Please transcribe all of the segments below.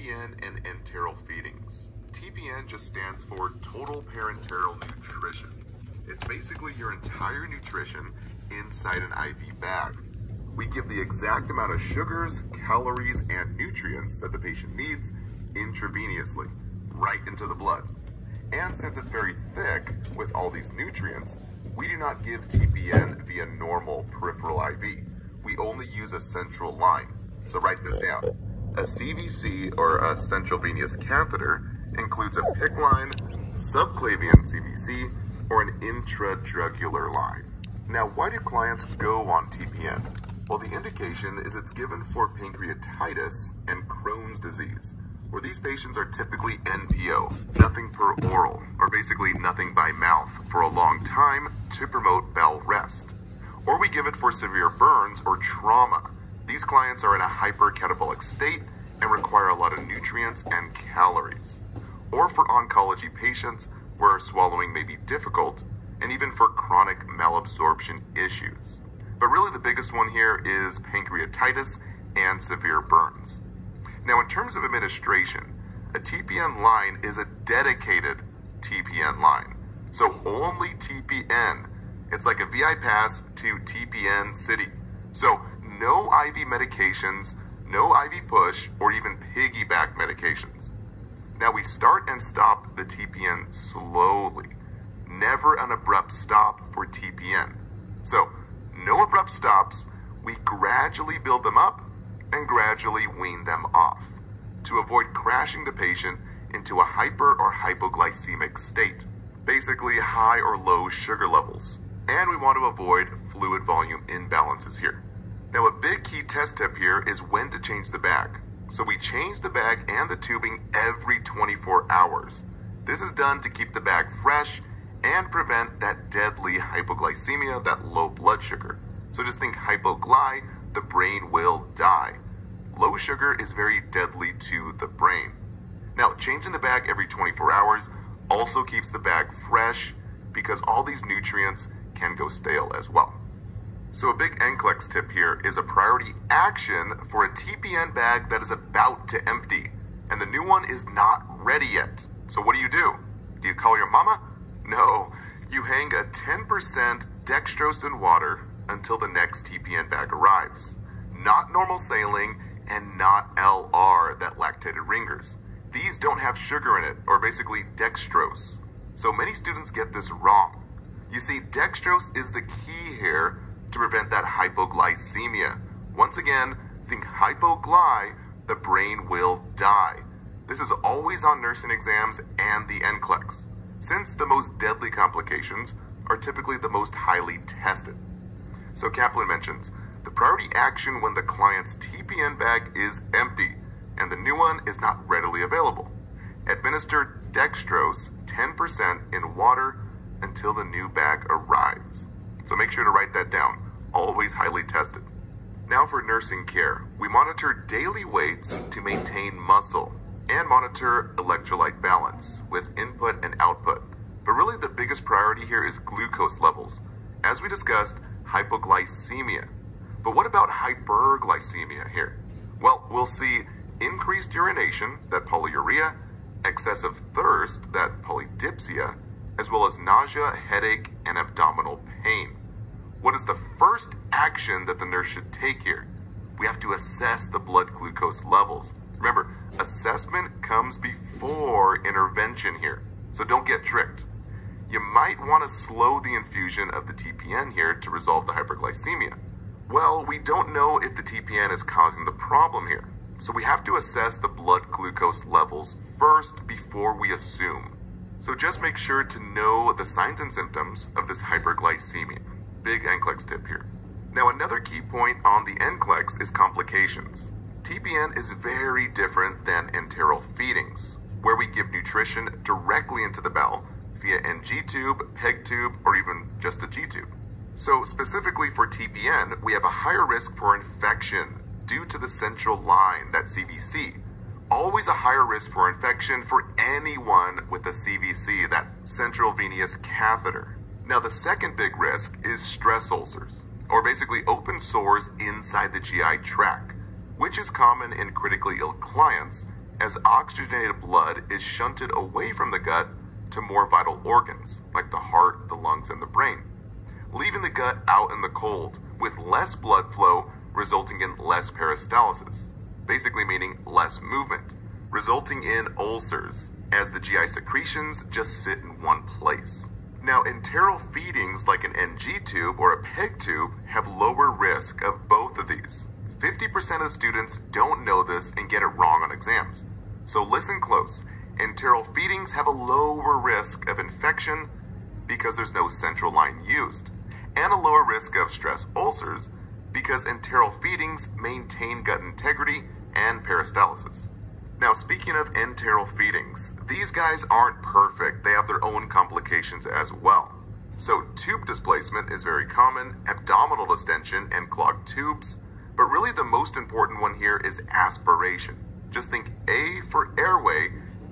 TPN and enteral feedings. TPN just stands for Total Parenteral Nutrition. It's basically your entire nutrition inside an IV bag. We give the exact amount of sugars, calories, and nutrients that the patient needs intravenously, right into the blood. And since it's very thick with all these nutrients, we do not give TPN via normal peripheral IV. We only use a central line. So write this down. A CVC, or a central venous catheter, includes a PICC line, subclavian CVC, or an intrajugular line. Now, why do clients go on TPN? Well, the indication is it's given for pancreatitis and Crohn's disease, where these patients are typically NPO, nothing per oral, or basically nothing by mouth, for a long time to promote bowel rest. Or we give it for severe burns or trauma. These clients are in a hypercatabolic state and require a lot of nutrients and calories. Or for oncology patients where swallowing may be difficult, and even for chronic malabsorption issues. But really the biggest one here is pancreatitis and severe burns. Now, in terms of administration, a TPN line is a dedicated TPN line. So only TPN. It's like a VI pass to TPN City. So no IV medications, no IV push, or even piggyback medications. Now we start and stop the TPN slowly. Never an abrupt stop for TPN. So no abrupt stops. We gradually build them up and gradually wean them off to avoid crashing the patient into a hyper or hypoglycemic state, basically high or low sugar levels. And we want to avoid fluid volume imbalances here. Now, a big key test tip here is when to change the bag. So we change the bag and the tubing every 24 hours. This is done to keep the bag fresh and prevent that deadly hypoglycemia, that low blood sugar. So just think hypogly, the brain will die. Low sugar is very deadly to the brain. Now, changing the bag every 24 hours also keeps the bag fresh because all these nutrients can go stale as well. So a big NCLEX tip here is a priority action for a TPN bag that is about to empty and the new one is not ready yet. So what do? Do you call your mama? No, you hang a 10% dextrose in water until the next TPN bag arrives. Not normal saline and not LR, that lactated ringers. These don't have sugar in it, or basically dextrose. So many students get this wrong. You see, dextrose is the key here to prevent that hypoglycemia. Once again, think hypogly, the brain will die. This is always on nursing exams and the NCLEX, since the most deadly complications are typically the most highly tested. So Kaplan mentions, the priority action when the client's TPN bag is empty and the new one is not readily available. Administer dextrose 10% in water until the new bag arrives. So make sure to write that down. Always highly tested. Now for nursing care, we monitor daily weights to maintain muscle and monitor electrolyte balance with input and output. But really the biggest priority here is glucose levels. As we discussed, hypoglycemia. But what about hyperglycemia here? Well, we'll see increased urination, that polyuria, excessive thirst, that polydipsia, as well as nausea, headache, and abdominal pain. What is the first action that the nurse should take here? We have to assess the blood glucose levels. Remember, assessment comes before intervention here, so don't get tricked. You might want to slow the infusion of the TPN here to resolve the hyperglycemia. Well, we don't know if the TPN is causing the problem here, so we have to assess the blood glucose levels first before we assume. So just make sure to know the signs and symptoms of this hyperglycemia. Big NCLEX tip here. Now, another key point on the NCLEX is complications. TPN is very different than enteral feedings, where we give nutrition directly into the bowel via NG tube, PEG tube, or even just a G tube. So specifically for TPN, we have a higher risk for infection due to the central line, that CVC. Always a higher risk for infection for anyone with a CVC, that central venous catheter. Now, the second big risk is stress ulcers, or basically open sores inside the GI tract, which is common in critically ill clients as oxygenated blood is shunted away from the gut to more vital organs, like the heart, the lungs, and the brain, leaving the gut out in the cold with less blood flow, resulting in less peristalsis, basically meaning less movement, resulting in ulcers, as the GI secretions just sit in one place. Now, enteral feedings like an NG tube or a PEG tube have lower risk of both of these. 50% of students don't know this and get it wrong on exams. So listen close. Enteral feedings have a lower risk of infection because there's no central line used, and a lower risk of stress ulcers because enteral feedings maintain gut integrity and peristalsis. Now, speaking of enteral feedings, these guys aren't perfect. They have their own complications as well. So tube displacement is very common, abdominal distension, and clogged tubes. But really the most important one here is aspiration. Just think A for airway,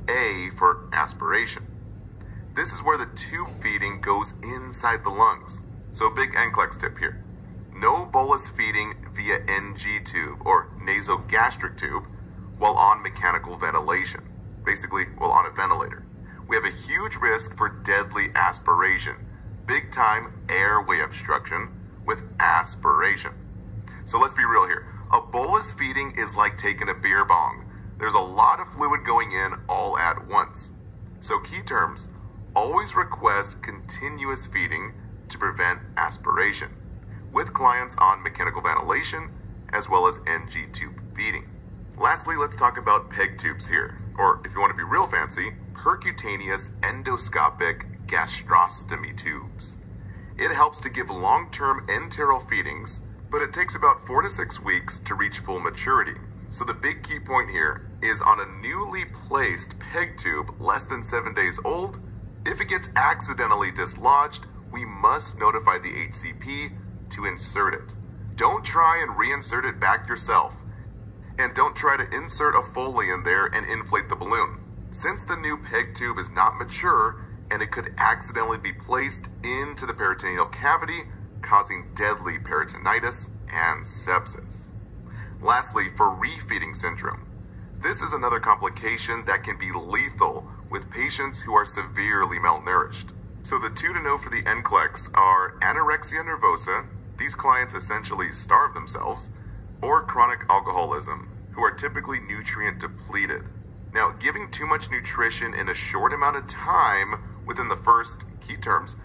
A for aspiration. This is where the tube feeding goes inside the lungs. So big NCLEX tip here. No bolus feeding via NG tube or nasogastric tube while on mechanical ventilation. Basically, while on a ventilator. We have a huge risk for deadly aspiration. Big time airway obstruction with aspiration. So let's be real here. A bolus feeding is like taking a beer bong. There's a lot of fluid going in all at once. So key terms, always request continuous feeding to prevent aspiration with clients on mechanical ventilation as well as NG tube feeding. Lastly, let's talk about PEG tubes here, or if you want to be real fancy, percutaneous endoscopic gastrostomy tubes. It helps to give long-term enteral feedings, but it takes about 4 to 6 weeks to reach full maturity. So the big key point here is on a newly placed PEG tube less than 7 days old, if it gets accidentally dislodged, we must notify the HCP to insert it. Don't try and reinsert it back yourself. And don't try to insert a Foley in there and inflate the balloon, since the new PEG tube is not mature and it could accidentally be placed into the peritoneal cavity, causing deadly peritonitis and sepsis. Lastly, for refeeding syndrome. This is another complication that can be lethal with patients who are severely malnourished. So the two to know for the NCLEX are anorexia nervosa, these clients essentially starve themselves, or chronic alcoholism, who are typically nutrient depleted. Now, giving too much nutrition in a short amount of time within the first, key terms,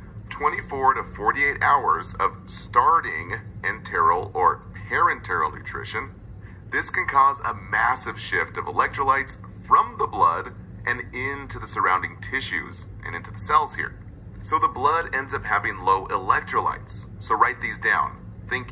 24 to 48 hours of starting enteral or parenteral nutrition, this can cause a massive shift of electrolytes from the blood and into the surrounding tissues and into the cells here. So the blood ends up having low electrolytes. So write these down. Think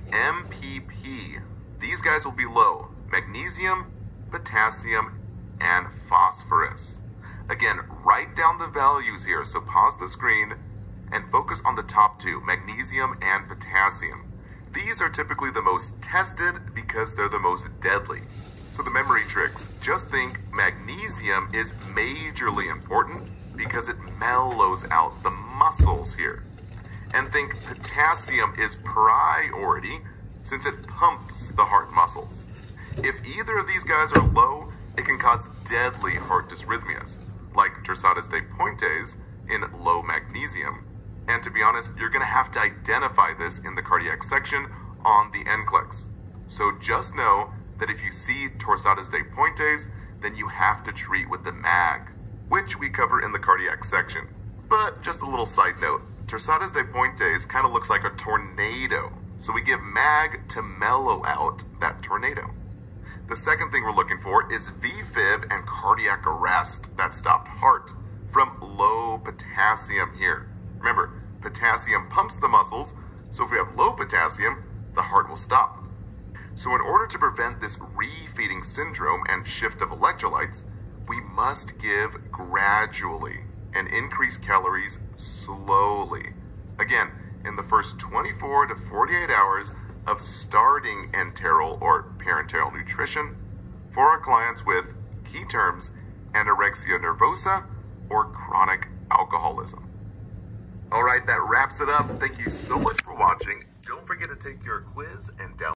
MPP. These guys will be low: magnesium, potassium, and phosphorus. Again, write down the values here, so pause the screen and focus on the top two, magnesium and potassium. These are typically the most tested because they're the most deadly. So the memory tricks, just think magnesium is majorly important because it mellows out the muscles here. And think potassium is priority since it pumps the heart muscles. If either of these guys are low, it can cause deadly heart dysrhythmias, like Torsades de Pointes in low magnesium. And to be honest, you're gonna have to identify this in the cardiac section on the NCLEX. So just know that if you see Torsades de Pointes, then you have to treat with the MAG, which we cover in the cardiac section. But just a little side note, Torsades de Pointes kind of looks like a tornado. So we give MAG to mellow out that tornado. The second thing we're looking for is VFib and cardiac arrest, that stopped heart, from low potassium here. Remember, potassium pumps the muscles, so if we have low potassium, the heart will stop. So in order to prevent this refeeding syndrome and shift of electrolytes, we must give gradually and increase calories slowly. Again, in the first 24 to 48 hours of starting enteral or parenteral nutrition for our clients with, key terms, anorexia nervosa or chronic alcoholism. All right, that wraps it up. Thank you so much for watching. Don't forget to take your quiz and download